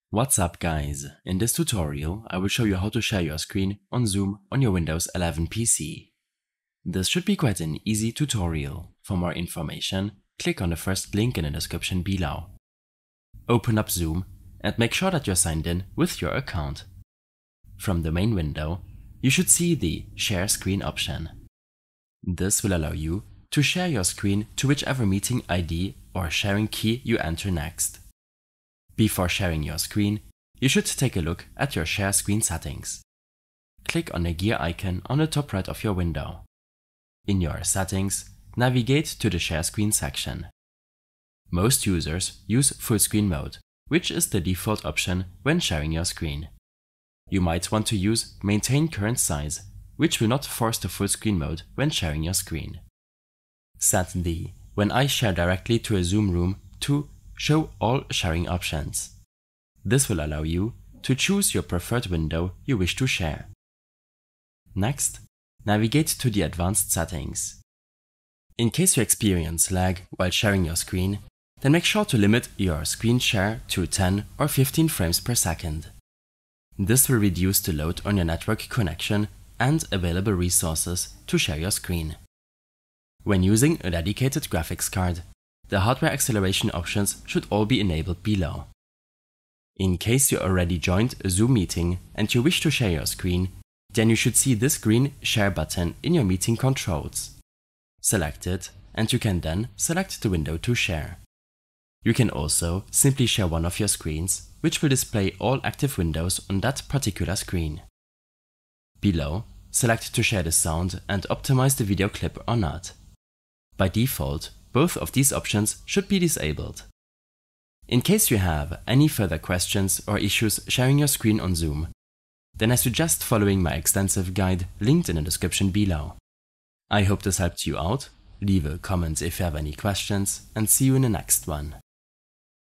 What's up guys, in this tutorial I will show you how to share your screen on Zoom on your Windows 11 PC. This should be quite an easy tutorial. For more information, click on the first link in the description below. Open up Zoom and make sure that you're signed in with your account. From the main window, you should see the Share Screen option. This will allow you to share your screen to whichever meeting ID or sharing key you enter next. Before sharing your screen, you should take a look at your share screen settings. Click on the gear icon on the top right of your window. In your settings, navigate to the share screen section. Most users use full screen mode, which is the default option when sharing your screen. You might want to use maintain current size, which will not force the full screen mode when sharing your screen. Set the when I share directly to a Zoom room to show all sharing options. This will allow you to choose your preferred window you wish to share. Next, navigate to the advanced settings. In case you experience lag while sharing your screen, then make sure to limit your screen share to 10 or 15 frames per second. This will reduce the load on your network connection and available resources to share your screen. When using a dedicated graphics card, the hardware acceleration options should all be enabled below. In case you already joined a Zoom meeting and you wish to share your screen, then you should see this green Share button in your meeting controls. Select it and you can then select the window to share. You can also simply share one of your screens, which will display all active windows on that particular screen. Below, select to share the sound and optimize the video clip or not. By default, both of these options should be disabled. In case you have any further questions or issues sharing your screen on Zoom, then I suggest following my extensive guide linked in the description below. I hope this helped you out. Leave a comment if you have any questions and see you in the next one.